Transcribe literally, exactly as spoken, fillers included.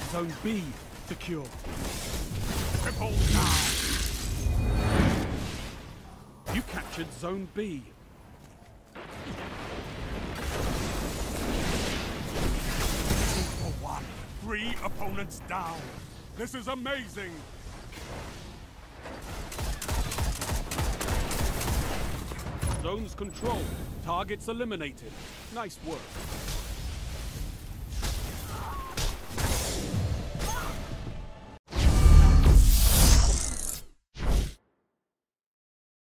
Zone B secure. Triple down. You captured Zone B. Two for one. Three opponents down. This is amazing. Zones controlled. Targets eliminated. Nice work.